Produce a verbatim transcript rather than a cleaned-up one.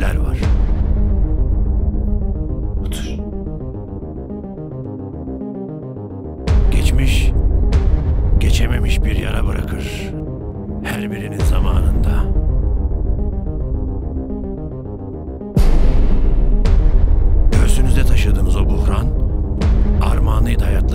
şeyler var. Otur. Geçmiş, geçememiş bir yara bırakır. Her birinin zamanında. Göğsünüzde taşıdığınız o buhran, armağanıydı hayatlarınızda.